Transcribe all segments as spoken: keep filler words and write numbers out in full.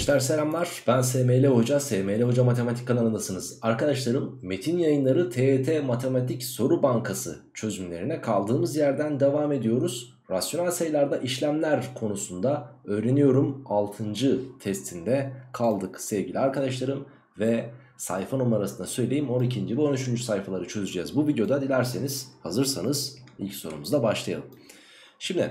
Gençler selamlar, ben S M L Hoca, S M L Hoca Matematik kanalındasınız. Arkadaşlarım, Metin Yayınları T Y T Matematik Soru Bankası çözümlerine kaldığımız yerden devam ediyoruz. Rasyonel sayılarda işlemler konusunda öğreniyorum altıncı testinde kaldık sevgili arkadaşlarım. Ve sayfa numarasını söyleyeyim, on ikinci ve on üçüncü sayfaları çözeceğiz. Bu videoda dilerseniz, hazırsanız ilk sorumuzla başlayalım. Şimdi...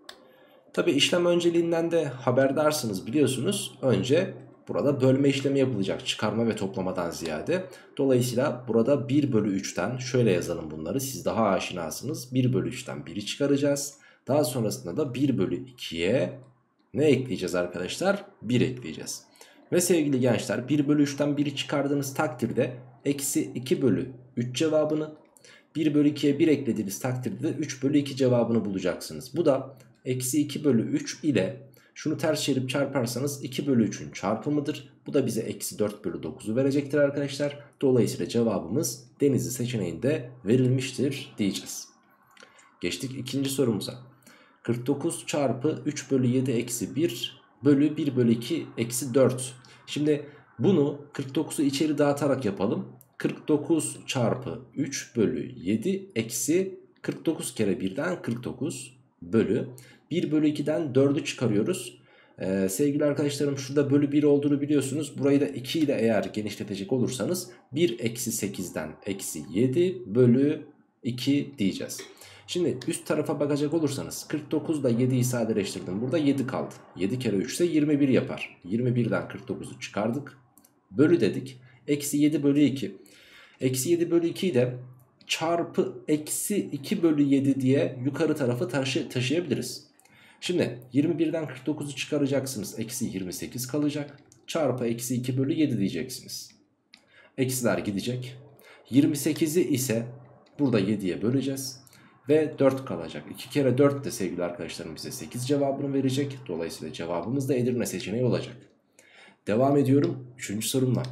Tabi işlem önceliğinden de haberdarsınız, biliyorsunuz. Önce burada bölme işlemi yapılacak, çıkarma ve toplamadan ziyade. Dolayısıyla burada bir bölü üçten şöyle yazalım bunları, siz daha aşinasınız. bir bölü üçten biri çıkaracağız. Daha sonrasında da bir bölü ikiye ne ekleyeceğiz arkadaşlar? bir ekleyeceğiz. Ve sevgili gençler, bir bölü üçten biri çıkardığınız takdirde eksi iki bölü üç cevabını, bir bölü ikiye bir eklediğiniz takdirde de üç bölü iki cevabını bulacaksınız. Bu da eksi iki bölü üç ile şunu ters çevirip çarparsanız iki bölü üçün çarpımıdır. Bu da bize eksi dört bölü dokuzu verecektir arkadaşlar. Dolayısıyla cevabımız Denizli seçeneğinde verilmiştir diyeceğiz. Geçtik ikinci sorumuza. kırk dokuz çarpı üç bölü yedi eksi bir bölü bir bölü iki eksi dört. Şimdi bunu kırk dokuzu içeri dağıtarak yapalım. kırk dokuz çarpı üç bölü yedi eksi kırk dokuz kere birden kırk dokuz bölü bir bölü ikiden dördü çıkarıyoruz. Ee, sevgili arkadaşlarım, şurada bölü bir olduğunu biliyorsunuz. Burayı da iki ile eğer genişletecek olursanız bir eksi sekizden eksi yedi bölü iki diyeceğiz. Şimdi üst tarafa bakacak olursanız kırk dokuz ile yediyi sadeleştirdim. Burada yedi kaldı. yedi kere üç ise yirmi bir yapar. yirmi birden kırk dokuzu çıkardık. Bölü dedik. Eksi yedi bölü iki. Eksi yedi bölü ikiyi de çarpı eksi iki bölü yedi diye yukarı tarafı taşı, taşıyabiliriz. Şimdi yirmi birden kırk dokuzu çıkaracaksınız. Eksi yirmi sekiz kalacak. Çarpı eksi iki bölü yedi diyeceksiniz. Eksiler gidecek. yirmi sekizi ise burada yediye böleceğiz. Ve dört kalacak. iki kere dört de sevgili arkadaşlarım bize sekiz cevabını verecek. Dolayısıyla cevabımız da Edirne seçeneği olacak. Devam ediyorum üçüncü sorumla.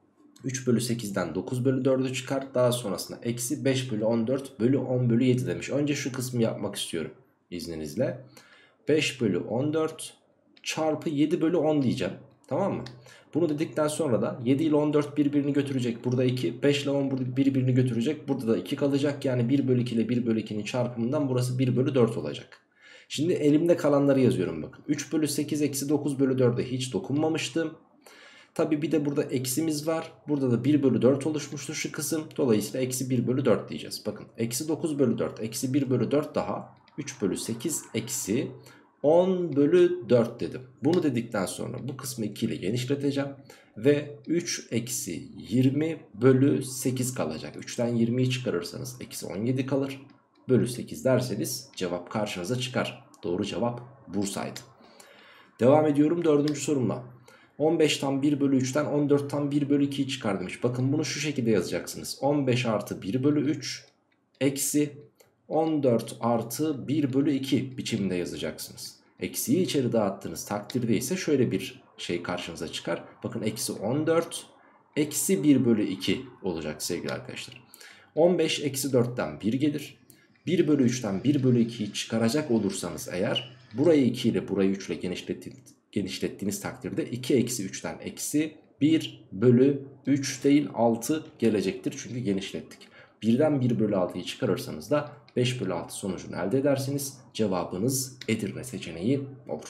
üç bölü sekizden dokuz bölü dördü çıkar. Daha sonrasında eksi beş bölü on dört bölü on bölü yedi demiş. Önce şu kısmı yapmak istiyorum izninizle. beş bölü on dört çarpı yedi bölü on diyeceğim. Tamam mı? Bunu dedikten sonra da yedi ile on dört birbirini götürecek. Burada iki. beş ile on birbirini götürecek. Burada da iki kalacak. Yani bir bölü iki ile bir bölü ikinin çarpımından burası bir bölü dört olacak. Şimdi elimde kalanları yazıyorum bakın. üç bölü sekiz eksi dokuz bölü dörde hiç dokunmamıştım. Tabi bir de burada eksimiz var. Burada da bir bölü dört oluşmuştur şu kısım. Dolayısıyla eksi bir bölü dört diyeceğiz. Bakın eksi dokuz bölü dört eksi bir bölü dört daha üç bölü sekiz eksi on bölü dört dedim. Bunu dedikten sonra bu kısmı iki ile genişleteceğim. Ve üç eksi yirmi bölü sekiz kalacak. üçten yirmiyi çıkarırsanız eksi on yedi kalır. Bölü sekiz derseniz cevap karşınıza çıkar. Doğru cevap Bursa'ydı. Devam ediyorum dördüncü sorumla. on beşten bir bölü üçten on dörtten bir bölü ikiyi çıkar demiş. Bakın bunu şu şekilde yazacaksınız. on beş artı bir bölü üç eksi on dört artı bir bölü iki biçiminde yazacaksınız. Eksiyi içeri dağıttığınız takdirde ise şöyle bir şey karşınıza çıkar. Bakın eksi on dört eksi bir bölü iki olacak sevgili arkadaşlar. on beş eksi dörtten bir gelir. bir bölü üçten bir bölü ikiyi çıkaracak olursanız eğer burayı iki ile burayı üç ile genişlettiğiniz genişlettiğiniz takdirde iki eksi üçten eksi bir bölü üç değil altı gelecektir. Çünkü genişlettik. birden bir bölü altıyı çıkarırsanız da beş bölü altı sonucunu elde edersiniz. Cevabınız Edirne seçeneği olur.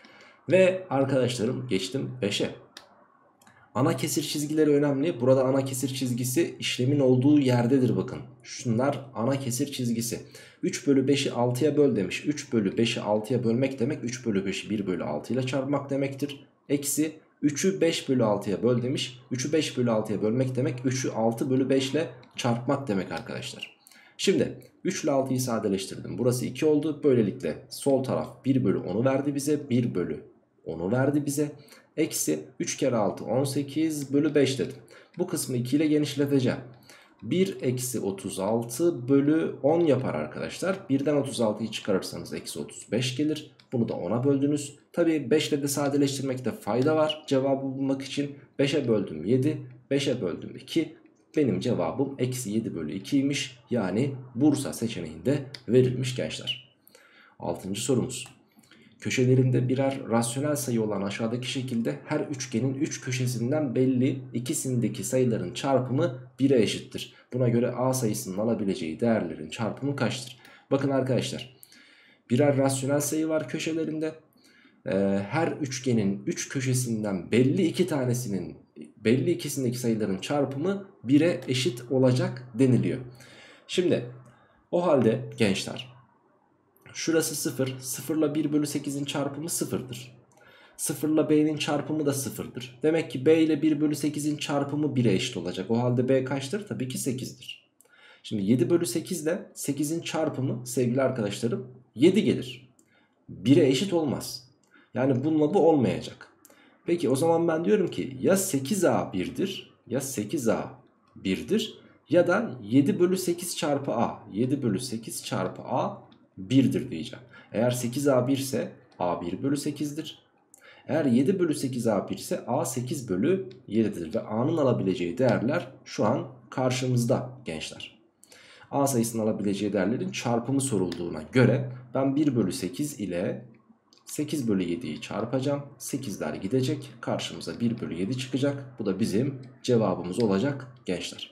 Ve arkadaşlarım geçtim beşe. Ana kesir çizgileri önemli. Burada ana kesir çizgisi işlemin olduğu yerdedir bakın. Şunlar ana kesir çizgisi. üç bölü beşi altıya böl demiş. üç bölü beşi altıya bölmek demek üç bölü beşi bir bölü altı ile çarpmak demektir. Eksi üçü beş bölü altıya böl demiş. üçü beş bölü altıya bölmek demek üçü altı bölü beş ile çarpmak demek arkadaşlar. Şimdi üç ile altıyı sadeleştirdim. Burası iki oldu. Böylelikle sol taraf bir bölü onu verdi bize. bir bölü onu verdi bize. Eksi üç kere altı on sekiz bölü beş dedim. Bu kısmı iki ile genişleteceğim. bir eksi otuz altı bölü on yapar arkadaşlar. birden otuz altıyı çıkarırsanız eksi otuz beş gelir. Bunu da ona böldünüz. Tabi beş ile de sadeleştirmekte fayda var. Cevabı bulmak için beşe böldüm yedi. beşe böldüm iki. Benim cevabım eksi yedi bölü ikiymiş. Yani Bursa seçeneğinde verilmiş gençler. altıncı sorumuz. Köşelerinde birer rasyonel sayı olan aşağıdaki şekilde her üçgenin üç köşesinden belli ikisindeki sayıların çarpımı bire eşittir. Buna göre A sayısının alabileceği değerlerin çarpımı kaçtır? Bakın arkadaşlar, birer rasyonel sayı var köşelerinde. Ee, her üçgenin üç köşesinden belli iki tanesinin belli ikisindeki sayıların çarpımı bire eşit olacak deniliyor. Şimdi o halde gençler, şurası sıfır. sıfır ile bir bölü sekizin çarpımı sıfırdır. sıfır ile B'nin çarpımı da sıfırdır. Demek ki B ile bir bölü sekizin çarpımı bire eşit olacak. O halde B kaçtır? Tabii ki sekizdir. Şimdi yedi bölü sekiz ile sekizin çarpımı sevgili arkadaşlarım yedi gelir. bire eşit olmaz. Yani bununla bu olmayacak. Peki o zaman ben diyorum ki ya sekiz A birdir ya sekiz A birdir ya da yedi bölü sekiz çarpı A. yedi bölü sekiz çarpı A birdir diyeceğim. Eğer sekiz A bir ise A bir bölü sekizdir. Eğer yedi bölü sekiz A bir ise A sekiz bölü yedidir. Ve A'nın alabileceği değerler şu an karşımızda gençler. A sayısının alabileceği değerlerin çarpımı sorulduğuna göre ben bir bölü sekiz ile sekiz bölü yediyi çarpacağım. sekizler gidecek. Karşımıza bir bölü yedi çıkacak. Bu da bizim cevabımız olacak gençler.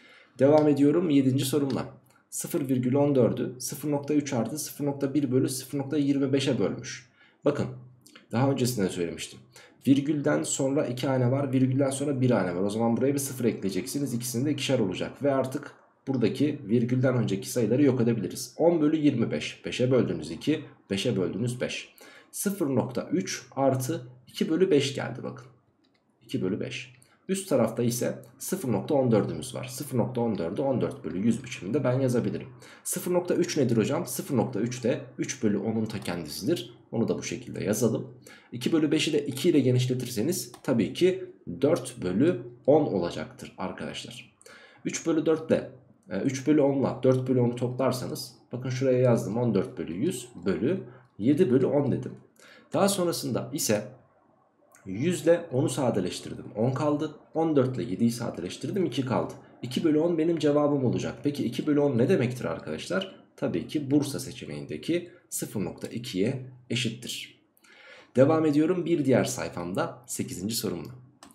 Devam ediyorum yedinci sorumla. sıfır virgül on dördü sıfır nokta üç artı sıfır nokta bir bölü sıfır nokta yirmi beşe bölmüş. Bakın daha öncesinde söylemiştim. Virgülden sonra iki hane var. Virgülden sonra bir hane var. O zaman buraya bir sıfır ekleyeceksiniz. İkisinde ikişer olacak. Ve artık buradaki virgülden önceki sayıları yok edebiliriz. on bölü yirmi beş. beşe böldünüz iki. beşe böldünüz beş. sıfır nokta üç artı iki bölü beş geldi bakın. iki bölü beş. Üst tarafta ise sıfır nokta on dördümüz var. sıfır nokta on dördü on dört bölü yüz biçiminde ben yazabilirim. sıfır nokta üç nedir hocam? sıfır nokta üç de üç bölü onun ta kendisidir. Onu da bu şekilde yazalım. iki bölü beşi de iki ile genişletirseniz tabii ki dört bölü on olacaktır arkadaşlar. üç bölü dört ile üç bölü on ile dört bölü onu toplarsanız bakın şuraya yazdım, on dört bölü yüz bölü yedi bölü on dedim. Daha sonrasında ise yüz ile onu sadeleştirdim, on kaldı. on dört ile yediyi sadeleştirdim, iki kaldı. iki bölü on benim cevabım olacak. Peki iki bölü on ne demektir arkadaşlar? Tabii ki Bursa seçeneğindeki sıfır nokta ikiye eşittir. Devam ediyorum bir diğer sayfamda sekizinci sorumla.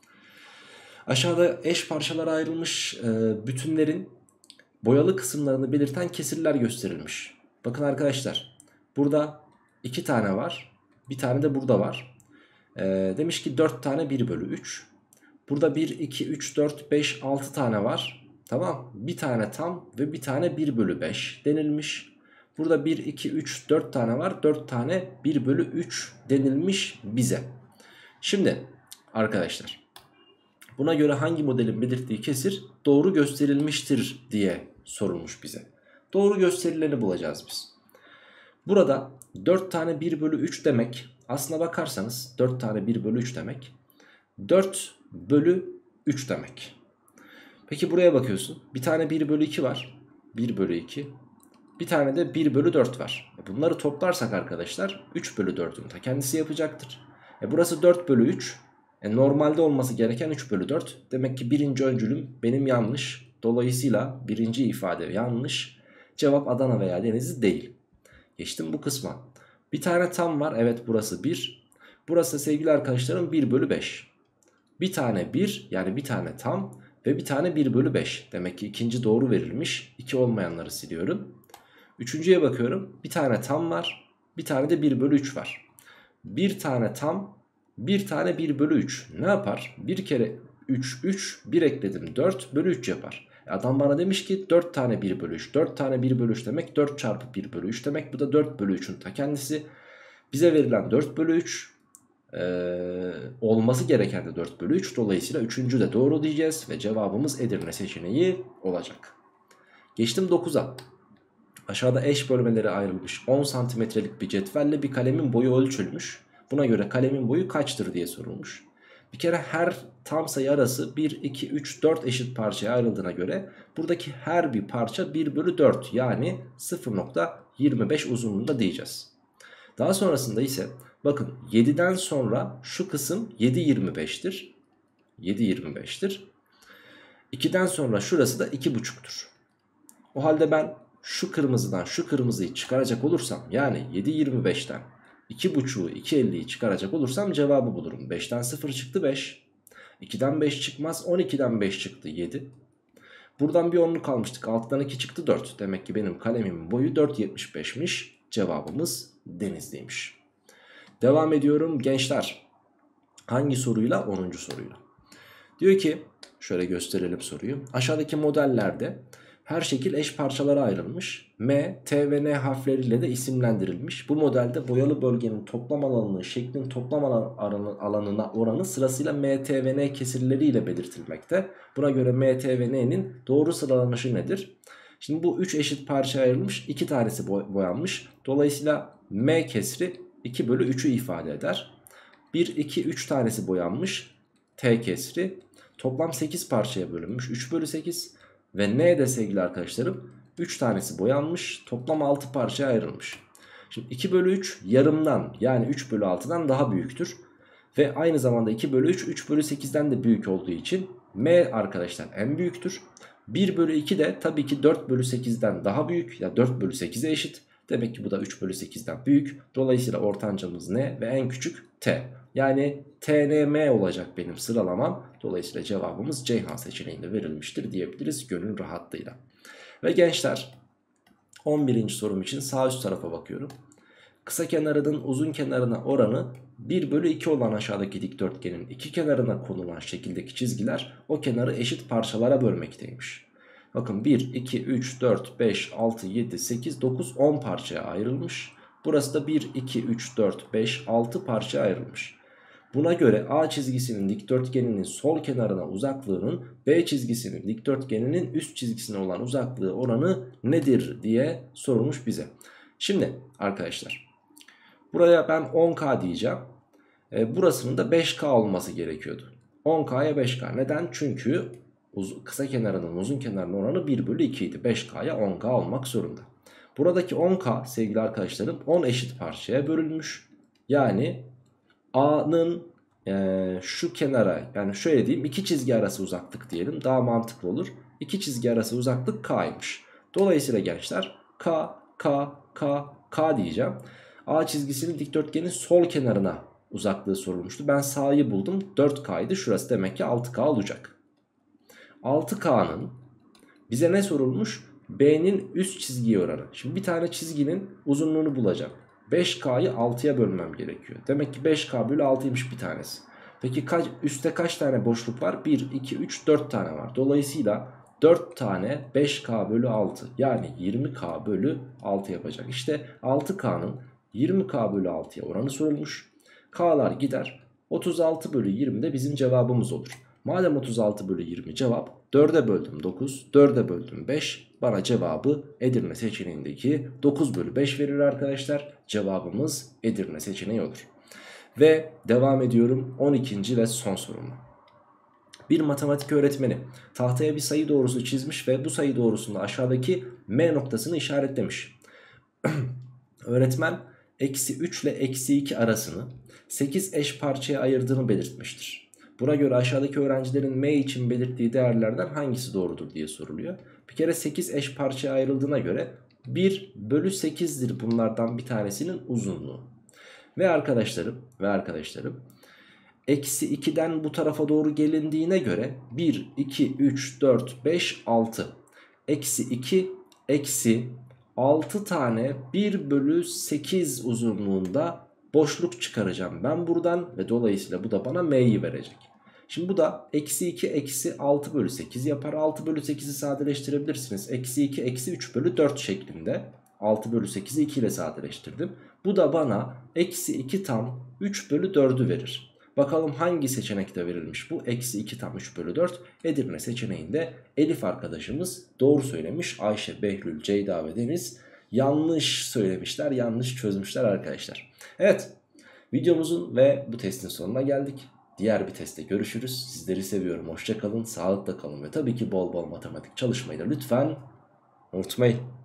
Aşağıda eş parçalara ayrılmış bütünlerin boyalı kısımlarını belirten kesirler gösterilmiş. Bakın arkadaşlar, burada iki tane var. Bir tane de burada var. Ee, demiş ki dört tane bir bölü üç. Burada bir, iki, üç, dört, beş, altı tane var. Tamam. Bir tane tam ve bir tane bir bölü beş denilmiş. Burada bir, iki, üç, dört tane var. dört tane bir bölü üç denilmiş bize. Şimdi arkadaşlar, buna göre hangi modelin belirttiği kesir doğru gösterilmiştir diye sorulmuş bize. Doğru gösterileni bulacağız biz. Burada dört tane bir bölü üç demek, aslına bakarsanız dört tane bir bölü üç demek dört bölü üç demek. Peki buraya bakıyorsun, bir tane bir bölü iki var, bir bölü iki, bir tane de bir bölü dört var. Bunları toplarsak arkadaşlar üç bölü dördün ta kendisi yapacaktır. E burası dört bölü üç, e normalde olması gereken üç bölü dört. Demek ki birinci öncülüm benim yanlış. Dolayısıyla birinci ifade yanlış. Cevap Adana veya Denizli değil. Geçtim bu kısma. Bir tane tam var. Evet, burası bir. Burası sevgili arkadaşlarım bir bölü beş. Bir tane bir, yani bir tane tam ve bir tane bir bölü beş. Demek ki ikinci doğru verilmiş. iki olmayanları siliyorum. Üçüncüye bakıyorum. Bir tane tam var. Bir tane de bir bölü üç var. Bir tane tam, bir tane bir bölü üç. Ne yapar? Bir kere üç, üç, bir ekledim dört bölü üç yapar. Adam bana demiş ki dört tane bir bölü üç. dört tane bir bölü üç demek dört çarpı bir bölü üç demek. Bu da dört bölü üçün ta kendisi. Bize verilen dört bölü üç. Ee, olması gereken de dört bölü üç. Dolayısıyla üçüncü de doğru diyeceğiz. Ve cevabımız Edirne seçeneği olacak. Geçtim dokuza. Aşağıda eş bölmelere ayrılmış on santimetrelik bir cetvelle bir kalemin boyu ölçülmüş. Buna göre kalemin boyu kaçtır diye sorulmuş. Bir kere her tam sayı arası bir, iki, üç, dört eşit parçaya ayrıldığına göre buradaki her bir parça bir bölü dört, yani sıfır nokta yirmi beş uzunluğunda diyeceğiz. Daha sonrasında ise bakın yediden sonra şu kısım yedi yirmi beş'tir. yedi yirmi beş'tir. ikiden sonra şurası da iki buçuk'tur. O halde ben şu kırmızıdan şu kırmızıyı çıkaracak olursam, yani yedi yirmi beş'ten iki buçuğu iki elliyi çıkaracak olursam cevabı bulurum. beşten sıfır çıktı beş. ikiden beş çıkmaz. on ikiden beş çıktı yedi. Buradan bir onluk almıştık. alttan iki çıktı dört. Demek ki benim kalemimin boyu dört yetmiş beşmiş. Cevabımız Denizli'ymiş. Devam ediyorum gençler. Hangi soruyla? onuncu soruyla. Diyor ki şöyle gösterelim soruyu. Aşağıdaki modellerde her şekil eş parçalara ayrılmış. M, T ve N harfleriyle de isimlendirilmiş. Bu modelde boyalı bölgenin toplam alanının şeklin toplam alan, alanına oranı sırasıyla M, T ve N kesirleriyle belirtilmekte. Buna göre M, T ve N'nin doğru sıralanışı nedir? Şimdi bu üç eşit parçaya ayrılmış. iki tanesi boyanmış. Dolayısıyla M kesri iki bölü üçü ifade eder. bir, iki, üç tanesi boyanmış. T kesri toplam sekiz parçaya bölünmüş. üç bölü sekiz. Ve N de sevgili arkadaşlarım üç tanesi boyanmış. Toplam altı parçaya ayrılmış. Şimdi iki bölü üç yarımdan, yani üç bölü altıdan daha büyüktür. Ve aynı zamanda iki bölü üç üç bölü sekizden de büyük olduğu için M arkadaşlar en büyüktür. bir bölü iki de tabii ki dört bölü sekizden daha büyük. Ya dört bölü sekize eşit. Demek ki bu da üç bölü sekizden büyük. Dolayısıyla ortancamız N ve en küçük T. Yani T N M olacak benim sıralamam. Dolayısıyla cevabımız Ceyhan seçeneğinde verilmiştir diyebiliriz gönül rahatlığıyla. Ve gençler on birinci sorum için sağ üst tarafa bakıyorum. Kısa kenarının uzun kenarına oranı bir bölü iki olan aşağıdaki dikdörtgenin iki kenarına konulan şekildeki çizgiler o kenarı eşit parçalara bölmekteymiş. Bakın bir, iki, üç, dört, beş, altı, yedi, sekiz, dokuz, on parçaya ayrılmış. Burası da bir, iki, üç, dört, beş, altı parçaya ayrılmış. Buna göre A çizgisinin dikdörtgeninin sol kenarına uzaklığının B çizgisinin dikdörtgeninin üst çizgisine olan uzaklığı oranı nedir diye sorulmuş bize. Şimdi arkadaşlar buraya ben on K diyeceğim. E, burasının da beş K olması gerekiyordu. on K'ya beş K. Neden? Çünkü uz kısa kenarının uzun kenarının oranı bir bölü iki idi. beş K'ya on K olmak zorunda. Buradaki on K sevgili arkadaşlarım on eşit parçaya bölünmüş. Yani A'nın e, şu kenara, yani şöyle diyeyim, iki çizgi arası uzaklık diyelim, daha mantıklı olur. İki çizgi arası uzaklık K'ymış. Dolayısıyla gençler K, K, K, K diyeceğim. A çizgisinin dikdörtgenin sol kenarına uzaklığı sorulmuştu. Ben sağ'yı buldum, dört K'ydı. Şurası demek ki altı K olacak. altı K'nın bize ne sorulmuş? B'nin üst çizgiye oranı. Şimdi bir tane çizginin uzunluğunu bulacağım. beş K'yı altıya bölmem gerekiyor. Demek ki beş K bölü altıymış bir tanesi. Peki kaç, üstte kaç tane boşluk var? bir, iki, üç, dört tane var. Dolayısıyla dört tane beş K bölü altı, yani yirmi K bölü altı yapacak. İşte altı K'nın yirmi K bölü altıya oranı sorulmuş. K'lar gider. otuz altı bölü yirmi de bizim cevabımız olur. Madem otuz altı bölü yirmi cevap, dörde böldüm dokuz, dörde böldüm beş. Bana cevabı Edirne seçeneğindeki dokuz bölü beş verir arkadaşlar. Cevabımız Edirne seçeneği olur. Ve devam ediyorum on ikinci ve son sorumla. Bir matematik öğretmeni tahtaya bir sayı doğrusu çizmiş ve bu sayı doğrusunda aşağıdaki M noktasını işaretlemiş. Öğretmen eksi üç ile eksi iki arasını sekiz eş parçaya ayırdığını belirtmiştir. Buna göre aşağıdaki öğrencilerin M için belirttiği değerlerden hangisi doğrudur diye soruluyor. Bir kere sekiz eş parçaya ayrıldığına göre bir bölü sekizdir bunlardan bir tanesinin uzunluğu. Ve arkadaşlarım ve arkadaşlarım eksi ikiden bu tarafa doğru gelindiğine göre bir, iki, üç, dört, beş, altı. Eksi iki, eksi altı tane bir bölü sekiz uzunluğunda boşluk çıkaracağım ben buradan ve dolayısıyla bu da bana M'yi verecek. Şimdi bu da eksi iki eksi altı bölü sekiz yapar. altı bölü sekizi sadeleştirebilirsiniz. Eksi iki eksi üç bölü dört şeklinde. altı bölü sekizi iki ile sadeleştirdim. Bu da bana eksi iki tam üç bölü dördü verir. Bakalım hangi seçenekte verilmiş bu? Eksi iki tam üç bölü dört. Edirne seçeneğinde Elif arkadaşımız doğru söylemiş. Ayşe, Behlül, Ceyda ve Deniz yanlış söylemişler. Yanlış çözmüşler arkadaşlar. Evet, videomuzun ve bu testin sonuna geldik. Diğer bir testte görüşürüz. Sizleri seviyorum. Hoşça kalın, sağlıkla kalın ve tabii ki bol bol matematik çalışmayı da lütfen unutmayın.